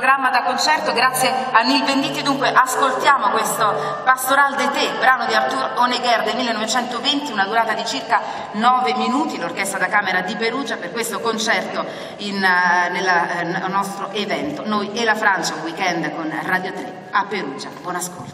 Programma da concerto, grazie a Nil Venditti. Dunque ascoltiamo questo Pastoral d'été, brano di Arthur Honegger del 1920, una durata di circa 9 minuti, l'Orchestra da Camera di Perugia per questo concerto nel nostro evento. Noi e la Francia, un weekend con Radio 3 a Perugia. Buon ascolto.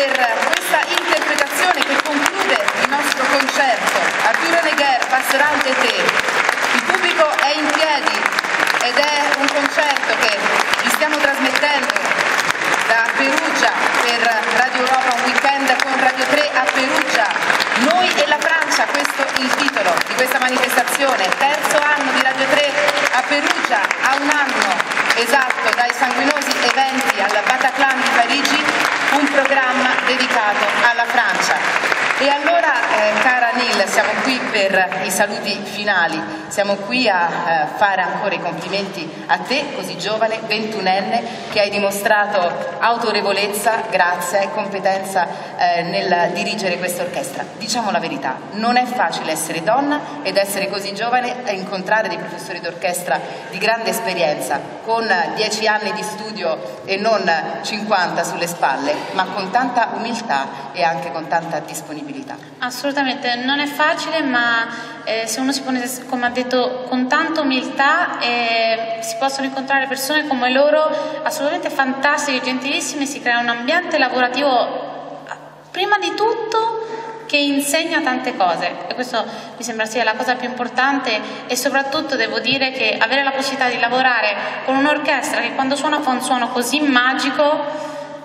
per questa interpretazione che conclude il nostro concerto. Arturo Honegger, Pastoral d'été. Il pubblico è in piedi ed è un concerto che vi stiamo trasmettendo da Perugia per Radio Europa, un weekend con Radio 3 a Perugia. Noi e la Francia, questo è il titolo di questa manifestazione. Terzo anno di Radio 3 a Perugia, a un anno esatto dai sanguinosi eventi al Bataclan di Parigi, un programma dedicato alla Francia. E allora, cara Nil, siamo qui per i saluti finali, siamo qui a fare ancora i complimenti a te, così giovane, 21enne, che hai dimostrato autorevolezza, grazia e competenza nel dirigere questa orchestra. Diciamo la verità, non è facile essere donna ed essere così giovane e incontrare dei professori d'orchestra di grande esperienza, con 10 anni di studio e non 50 sulle spalle, ma con tanta umiltà e anche con tanta disponibilità. Assolutamente, non è facile, ma se uno si pone, come ha detto, con tanta umiltà, si possono incontrare persone come loro, assolutamente fantastiche, gentilissime, si crea un ambiente lavorativo, prima di tutto, che insegna tante cose, e questo mi sembra sia la cosa più importante. E soprattutto devo dire che avere la possibilità di lavorare con un'orchestra che quando suona fa un suono così magico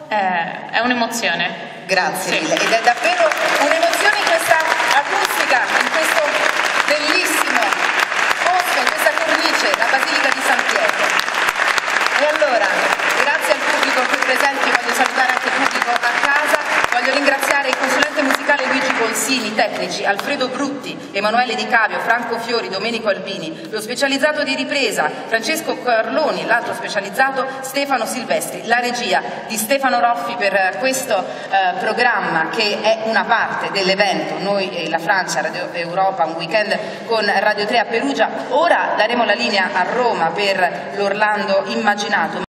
è un'emozione. Grazie sì. mille, ed è davvero un'emozione in questa acustica, in questo bellissimo posto, in questa cornice, la Basilica di San Pietro. E allora, grazie al pubblico qui presente, voglio salutare anche il pubblico a casa, voglio ringraziare il consulente musicale Luigi Bolsini, i tecnici Alfredo Brutti, Emanuele Di Cavio, Franco Fiori, Domenico Albini, lo specializzato di ripresa Francesco Carloni, l'altro specializzato Stefano Silvestri, la regia di Stefano Roffi per questo programma che è una parte dell'evento Noi e la Francia, Radio Europa, un weekend con Radio 3 a Perugia. Ora daremo la linea a Roma per l'Orlando Immaginato.